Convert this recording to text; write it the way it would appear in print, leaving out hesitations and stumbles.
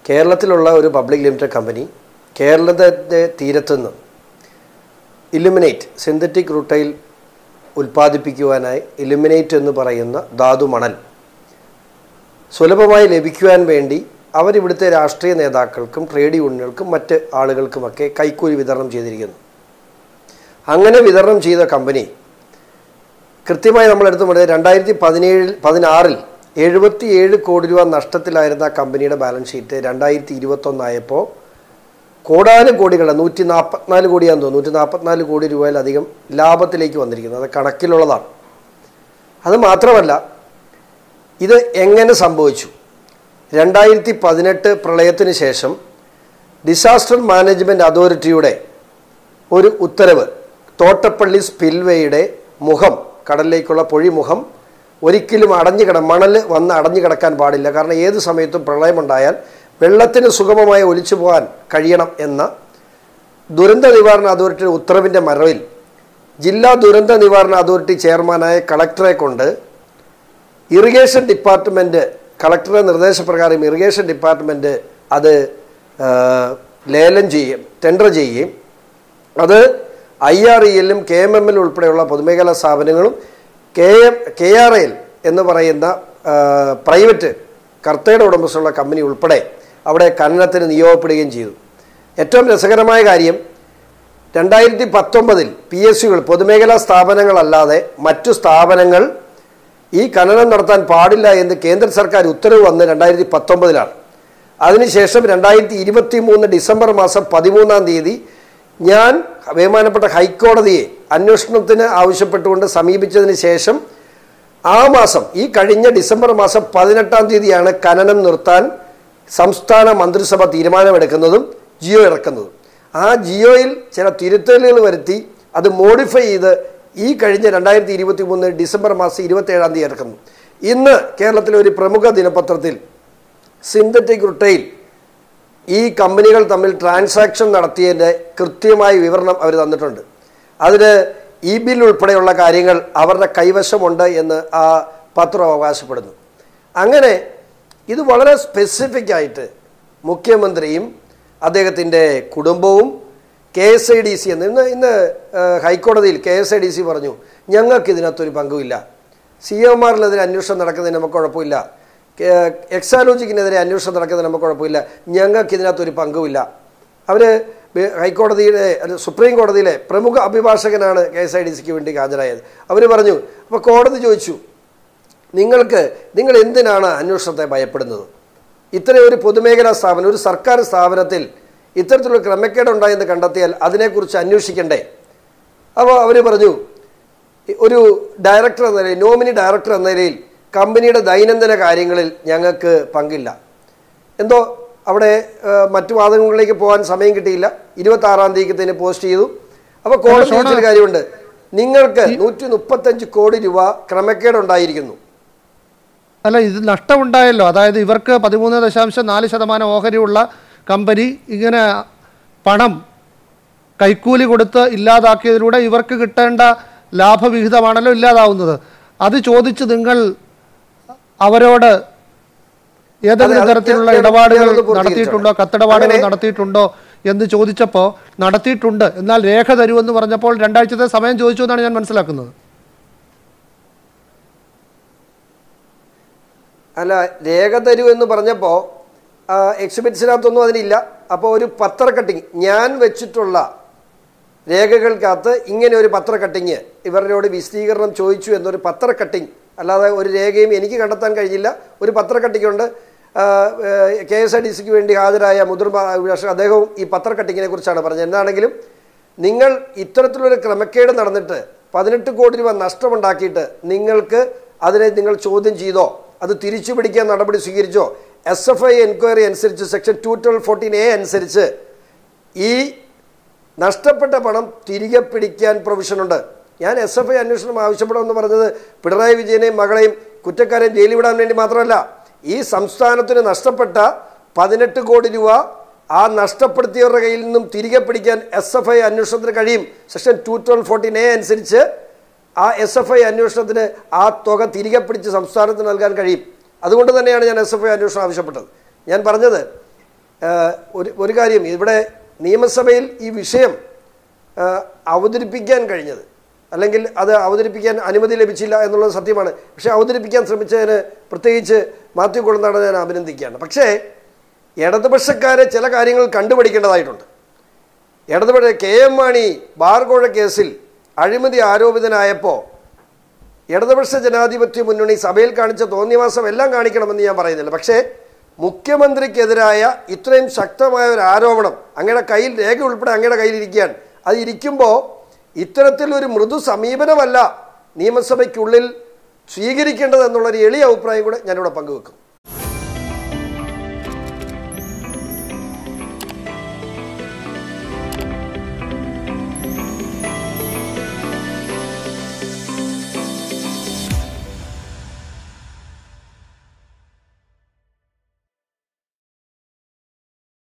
കേരളത്തിലുള്ള ഒരു public limited company കേരളത്തിൻ്റെ തീരത്തുനിന്ന് ഇലുമിനേറ്റ് സിന്തറ്റിക് റൂട്ടൈൽ ഉൽപ്പാദിപ്പിക്കുവാനായി ഇലുമിനേറ്റ് എന്ന് പറയുന്ന ധാതു മണൽ സുലഭമായി ലഭിക്കുവാൻ വേണ്ടി അവരിവിടുത്തെ രാഷ്ട്രീയ നേതാക്കൾക്കും ട്രേഡ് യൂണിയനുകൾക്കും മറ്റ് ആളുകൾക്കുമൊക്കെ കൈക്കൂലി വിതരണം ചെയ്തിരിക്കുന്നു. അങ്ങനെ വിതരണം ചെയ്ത കമ്പനി കൃത്യമായി നമ്മളെടുത്ത് പറഞ്ഞത് 2016 77 കോടി രൂപ നഷ്ടത്തിലായിരുന്ന കമ്പനിയുടെ ബാലൻസ് ഷീറ്റ് 2021 ആയപ്പോൾ കോടാനുകോടികളുടെ 144 കോടിയാണെന്ന് തോന്നുന്നു, 144 കോടി രൂപയിലധികം ലാഭത്തിലേക്ക് വന്നിരിക്കുന്നത്. അത് കണക്കിലുള്ളതാണ്. അത് മാത്രമല്ല, ഇത് എങ്ങനെ സംഭവിച്ചു? 2018 പ്രളയത്തിന് ശേഷം ഡിസാസ്റ്റർ മാനേജ്മെൻറ്റ് അതോറിറ്റിയുടെ ഒരു ഉത്തരവ് തോട്ടപ്പള്ളി സ്പിൽവേയുടെ മുഖം, കടലിലേക്കുള്ള പൊഴിമുഖം ഒരിക്കലും മണൽ വന്ന് അടഞ്ഞു കിടക്കാൻ പാടില്ല. കാരണം ഏത് സമയത്തും പ്രളയമുണ്ടായാൽ വെള്ളത്തിന് സുഗമമായി ഒലിച്ചു പോകാൻ കഴിയണം എന്ന ദുരന്ത നിവാരണ അതോറിറ്റിയുടെ ഉത്തരവിൻ്റെ മറവിൽ ജില്ലാ ദുരന്ത നിവാരണ അതോറിറ്റി ചെയർമാനായ കളക്ടറെ കൊണ്ട് ഇറിഗേഷൻ ഡിപ്പാർട്ട്മെൻറ്റ്, കളക്ടറുടെ നിർദ്ദേശപ്രകാരം ഇറിഗേഷൻ ഡിപ്പാർട്ട്മെൻറ്റ് അത് ലേലം ചെയ്യുകയും ടെൻഡർ ചെയ്യുകയും അത് IREL-ഉം KMML ഉൾപ്പെടെയുള്ള പൊതുമേഖലാ സ്ഥാപനങ്ങളും KRL എന്ന് പറയുന്ന പ്രൈവറ്റ് കർത്തയുടെ ഉടമസ്ഥയുള്ള കമ്പനി ഉൾപ്പെടെ അവിടെ ഖനനത്തിന് നിയോഗപ്പെടുകയും ചെയ്തു. ഏറ്റവും രസകരമായ കാര്യം, 2019 PSUകൾ പൊതുമേഖലാ സ്ഥാപനങ്ങളല്ലാതെ മറ്റു സ്ഥാപനങ്ങൾ ഈ ഖനനം നടത്താൻ പാടില്ല എന്ന് കേന്ദ്ര സർക്കാർ ഉത്തരവ് വന്ന് 2019 അതിനുശേഷം 2023 ഡിസംബർ മാസം 13 ഞാൻ ബഹുമാനപ്പെട്ട ഹൈക്കോടതിയെ അന്വേഷണത്തിന് ആവശ്യപ്പെട്ടുകൊണ്ട് സമീപിച്ചതിന് ശേഷം ആ മാസം, ഈ കഴിഞ്ഞ ഡിസംബർ മാസം 18 ഖനനം നിർത്താൻ സംസ്ഥാന മന്ത്രിസഭ തീരുമാനമെടുക്കുന്നതും ജിയോ ഇറക്കുന്നതും. ആ ജിയോയിൽ ചില തിരുത്തലുകൾ വരുത്തി അത് മോഡിഫൈ ചെയ്ത് ഈ കഴിഞ്ഞ 2023 ഡിസംബർ മാസം 27 ഇറക്കുന്നു. ഇന്ന് കേരളത്തിലെ ഒരു പ്രമുഖ ദിനപത്രത്തിൽ സിന്തറ്റിക് റൂട്ടൈൽ ഈ കമ്പനികൾ തമ്മിൽ ട്രാൻസാക്ഷൻ നടത്തിയതിൻ്റെ കൃത്യമായ വിവരണം അവർ തന്നിട്ടുണ്ട്. അതിന് ബിൽ ഉൾപ്പെടെയുള്ള കാര്യങ്ങൾ അവരുടെ കൈവശമുണ്ട് എന്ന് ആ പത്രം അവകാശപ്പെടുന്നു. അങ്ങനെ ഇത് വളരെ സ്പെസിഫിക് ആയിട്ട് മുഖ്യമന്ത്രിയും അദ്ദേഹത്തിൻ്റെ കുടുംബവും KSIDC ഇന്ന് ഹൈക്കോടതിയിൽ KSIDC പറഞ്ഞു, ഞങ്ങൾക്ക് ഇതിനകത്തൊരു പങ്കുമില്ല, CMRനെതിരെ അന്വേഷണം നടക്കുന്നതിന് നമുക്ക് കുഴപ്പമില്ല, എക്സാലോജിക്കിനെതിരെ അന്വേഷണം നടക്കുന്നതിന് നമുക്ക് കുഴപ്പമില്ല, ഞങ്ങൾക്ക് ഇതിനകത്തൊരു പങ്കുമില്ല. അവർ ഹൈക്കോടതിയുടെ സുപ്രീം കോടതിയിലെ പ്രമുഖ അഭിഭാഷകനാണ് KSIDCക്ക് വേണ്ടി ഹാജരായത്. അവർ പറഞ്ഞു, അപ്പോൾ കോടതി ചോദിച്ചു, നിങ്ങൾ എന്തിനാണ് അന്വേഷണത്തെ ഭയപ്പെടുന്നത്? ഇത്രയും ഒരു പൊതുമേഖലാ സ്ഥാപനം, ഒരു സർക്കാർ സ്ഥാപനത്തിൽ ഇത്തരത്തിലുള്ള ക്രമക്കേടുണ്ടായെന്ന് കണ്ടെത്തിയാൽ അതിനെക്കുറിച്ച് അന്വേഷിക്കണ്ടേ? അപ്പോൾ അവർ പറഞ്ഞു, ഒരു ഡയറക്ടർ എന്ന നിലയിൽ, നോമിനി ഡയറക്ടർ എന്ന നിലയിൽ കമ്പനിയുടെ ദൈനംദിന കാര്യങ്ങളിൽ ഞങ്ങൾക്ക് പങ്കില്ല. എന്തോ അവിടെ മറ്റു വാദങ്ങളിലേക്ക് പോകാൻ സമയം കിട്ടിയില്ല. 26 പോസ്റ്റ് ചെയ്തു. അപ്പോൾ കോടതി ചോദിച്ചൊരു കാര്യമുണ്ട്, നിങ്ങൾക്ക് 135 കോടി രൂപ ക്രമക്കേടുണ്ടായിരിക്കുന്നു. അല്ല, ഇത് നഷ്ടമുണ്ടായല്ലോ. അതായത് ഇവർക്ക് 13.4% ഓഹരിയുള്ള കമ്പനി ഇങ്ങനെ പണം കൈക്കൂലി കൊടുത്ത് ഇല്ലാതാക്കിയതിലൂടെ ഇവർക്ക് കിട്ടേണ്ട ലാഭവിഹിതമാണല്ലോ ഇല്ലാതാവുന്നത്. അത് ചോദിച്ച് നിങ്ങൾ അവരോട് ഏതെങ്കിലും തരത്തിലുള്ള ഇടപാടുകൾ നടത്തിയിട്ടുണ്ടോ, കത്തിടപാടുകൾ നടത്തിയിട്ടുണ്ടോ എന്ന് ചോദിച്ചപ്പോൾ നടത്തിയിട്ടുണ്ട്, എന്നാൽ രേഖ തരുമെന്ന് പറഞ്ഞപ്പോൾ 2 ആഴ്ചത്തെ സമയം ചോദിച്ചു എന്നാണ് ഞാൻ മനസ്സിലാക്കുന്നത്. അല്ല, രേഖ തരൂ എന്ന് പറഞ്ഞപ്പോൾ എക്സിബിറ്റ്സിനകത്തൊന്നും അതിനില്ല. അപ്പോൾ ഒരു പത്ര കട്ടിങ്, ഞാൻ വെച്ചിട്ടുള്ള രേഖകൾക്കകത്ത് ഇങ്ങനെ ഒരു പത്ര കട്ടിങ്, ഇവരോട് വിശദീകരണം ചോദിച്ചു എന്നൊരു പത്ര കട്ടിങ്, അല്ലാതെ ഒരു രേഖയും എനിക്ക് കണ്ടെത്താൻ കഴിഞ്ഞില്ല. ഒരു പത്ര കട്ടിങ്ങുണ്ട്. KSIDCക്ക് വേണ്ടി ഹാജരായ മുതിർന്ന അഭിഭാഷകൻ അദ്ദേഹവും ഈ പത്ര കട്ടിങ്ങിനെ കുറിച്ചാണ് പറഞ്ഞത്. എന്താണെങ്കിലും നിങ്ങൾ ഇത്തരത്തിലൊരു ക്രമക്കേട് നടന്നിട്ട് 18 കോടി രൂപ നഷ്ടമുണ്ടാക്കിയിട്ട് അതിനെ നിങ്ങൾ ചോദ്യം ചെയ്തോ, അത് തിരിച്ചു പിടിക്കാൻ നടപടി സ്വീകരിച്ചോ? SFI എൻക്വയറി അനുസരിച്ച് സെക്ഷൻ 212(14)A അനുസരിച്ച് ഈ നഷ്ടപ്പെട്ട പണം തിരികെ പിടിക്കാൻ പ്രൊവിഷനുണ്ട്. ഞാൻ SFI അന്വേഷണം ആവശ്യപ്പെടുമെന്ന് പറഞ്ഞത് പിണറായി വിജയനെയും മകളെയും കുറ്റക്കാരെയും ജയിലിൽ വിടാൻ വേണ്ടി മാത്രമല്ല, ഈ സംസ്ഥാനത്തിന് നഷ്ടപ്പെട്ട 18 കോടി രൂപ ആ നഷ്ടപ്പെടുത്തിയവരുടെ കയ്യിൽ നിന്നും തിരികെ പിടിക്കാൻ SFI അന്വേഷണത്തിന് കഴിയും. സെക്ഷൻ 212(14)A അനുസരിച്ച് ആ SFI അന്വേഷണത്തിന് ആ തുക തിരികെ പിടിച്ച് സംസ്ഥാനത്തിന് നൽകാൻ കഴിയും. അതുകൊണ്ട് തന്നെയാണ് ഞാൻ SFI അന്വേഷണം ആവശ്യപ്പെട്ടത്. ഞാൻ പറഞ്ഞത് ഒരു കാര്യം, ഇവിടെ നിയമസഭയിൽ ഈ വിഷയം അവതരിപ്പിക്കാൻ കഴിഞ്ഞത്, അല്ലെങ്കിൽ അത് അവതരിപ്പിക്കാൻ അനുമതി ലഭിച്ചില്ല എന്നുള്ളത് സത്യമാണ്. പക്ഷേ അവതരിപ്പിക്കാൻ ശ്രമിച്ചതിന് പ്രത്യേകിച്ച് മാത്യു കുളനാടനെ ഞാൻ അഭിനന്ദിക്കുകയാണ്. പക്ഷേ ഇടതുപക്ഷക്കാരെ ചില കാര്യങ്ങൾ കണ്ടുപിടിക്കേണ്ടതായിട്ടുണ്ട്. ഇടതുപക്ഷ KM മാണി ബാർകോഴ കേസിൽ അഴിമതി ആരോപിതനായപ്പോൾ ഇടതുപക്ഷ ജനാധിപത്യ മുന്നണി സഭയിൽ കാണിച്ച തോന്നിവാസം എല്ലാം കാണിക്കണമെന്ന് ഞാൻ പറയുന്നില്ല. പക്ഷേ മുഖ്യമന്ത്രിക്കെതിരായ ഇത്രയും ശക്തമായ ഒരു ആരോപണം അങ്ങയുടെ കയ്യിൽ, രേഖ ഉൾപ്പെടെ അങ്ങയുടെ കയ്യിലിരിക്കുകയാണ്. അത് ഇരിക്കുമ്പോൾ ഇത്തരത്തിലൊരു മൃദു സമീപനമല്ല നിയമസഭയ്ക്കുള്ളിൽ സ്വീകരിക്കേണ്ടത് എന്നുള്ളൊരു എളിയ അഭിപ്രായം കൂടെ ഞാനിവിടെ പങ്കുവെക്കും.